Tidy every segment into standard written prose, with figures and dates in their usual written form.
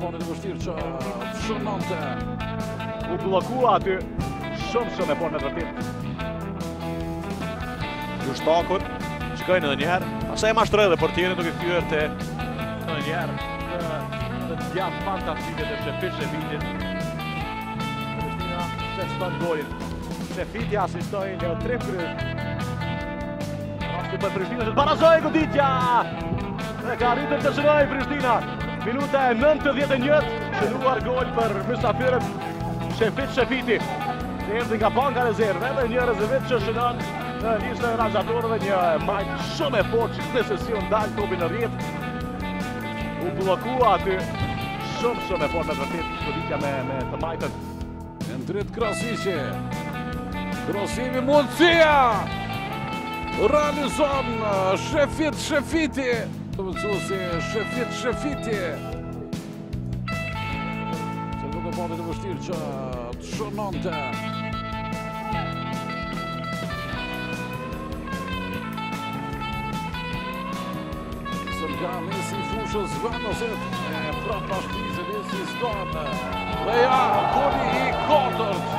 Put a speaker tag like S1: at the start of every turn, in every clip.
S1: pandit të vështirë që shënonte.
S2: U bllokua aty shumë e por me vërtet.
S3: Jushtakun, shkojnë edhe njëherë, pastaj mashtroi edhe portierin duke kthyer te
S2: Në njerë të djatë fantastike të Shefitit. Prishtina se shton golin. Shefiti asistoi nga 3 kryet. Rasti për Prishtinën që të barazoi goditja! Dhe ka arritur të shërojë Prishtina. Minuta e 91, shënuar gol për mysafirët Shefiti. Se erdhi nga banka rezerve dhe një rezervist që shënon në listën e ranxhatorëve, një majt shumë e fortë që këtë sesion dalë topin në rrjet. U bllokua aty shumë e fortë me vërtet goditja me të majtën.
S1: Endrit Krasiqi. Krosimi mundësia. Realizon Shefiti. Të mësuesi Shefiti. Se nuk e pandit të vështirë që të shënonte. Nga Mesi fushës vëndoset e prapa shpizë Mesi stone dhe ja, goli i 4.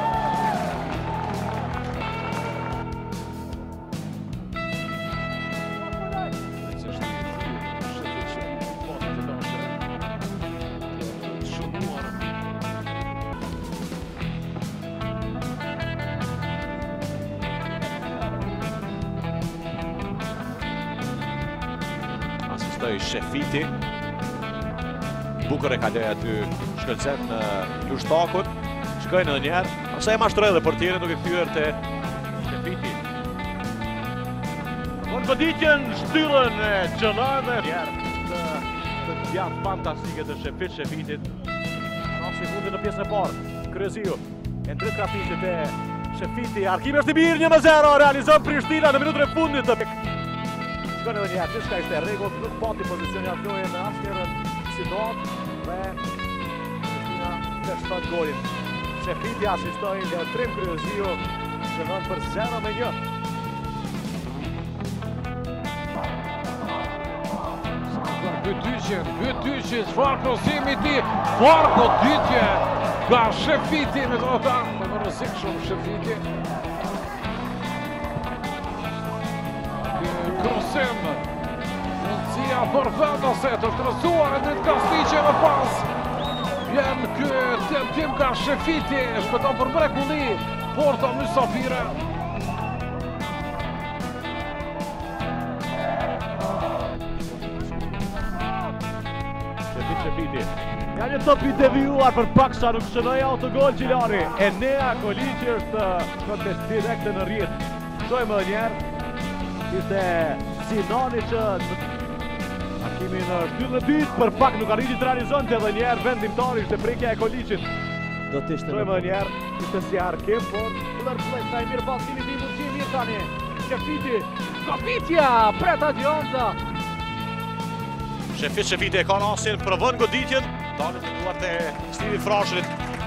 S3: Shefiti. Bukur e kaloi aty shkëlqen në Jushtakun. Shkojnë edhe njëherë, pastaj mashtroi edhe portierin duke kthyer te Shefiti.
S2: Në goditjen shtyllën e qëllën e të djatë fantastike të Shefitit. Rasti fundi në pjesën e parë. Kryeziu. Endrit Krasiqi te Shefiti. Arkimi është i mirë 1-0. Realizon Prishtina në minutën e fundit të shkon edhe njëherë, që shka ishte e rregullt, nuk pati pozicioni aflojë në asnjërin situatë dhe Prishtina të shton golin. Shefiti asistoi nga Trim Kryeziu, shënon për 0-1.
S1: Bytyqi, çfarë krosimi ti? Çfarë goditje nga Shefiti me këta. Më rrezikshëm Shefiti. Krosim, mundësia për vendoset, është rësuar Endrit Krasiqi në pas. Vjen ky tentim nga Shefiti, shpëton për mrekulli, porta mysafire.
S2: Shefiti. Nga një top i devijuar për paksa nuk shënoi autogol Gjilani. Enea Koliqi është kontest direkte në rrjet. Shojmë edhe njerë. Ishte Sinani që Arkimi në shtyllën e dytë për pak nuk arriti të realizonte edhe njerë vendimtari, ishte prekja e Koliqit.
S4: Do të ishte
S2: Shojmë edhe njerë, ishte si Arkim, por lërplej sa i mirë pasimi ti mundësi e mirë tani. Shefiti, goditja, Preta Gjonza.
S3: Shefiti e ka rastin, provon goditjen, dalet në duart e Stivi Frashërit.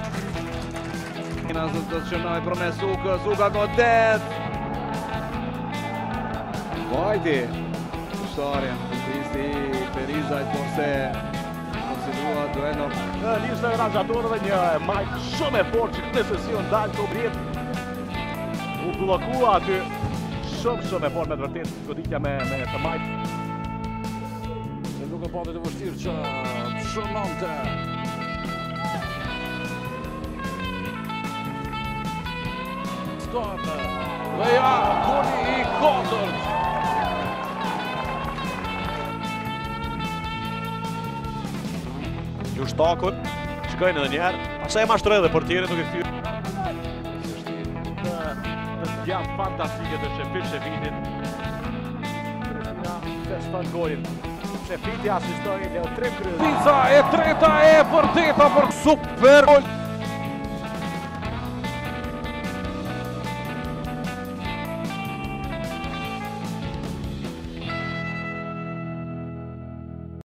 S4: Në të shënoj për me Suka godet. Vajti, shtarja, Kristi Perizaj, forse konsidua dueno.
S2: Në listën e ranxhatorëve një majt shumë e fortë që këtë sesion dalë të rrjet. U bllokua aty shumë e fortë me të vërtet goditja me të majt.
S1: Se nuk e pandit të vështirë që të shënonte. Stone dhe ja, goli i 4.
S3: Jushtakun, shkojnë edhe njëherë, pastaj mashtroi edhe portierin duke kthyer.
S2: Të djatë fantastike të Shefitit. Prishtina të shton golin. Shefiti asistoi nga 3 kryet.
S1: Pizza e treta e vërteta për super gol.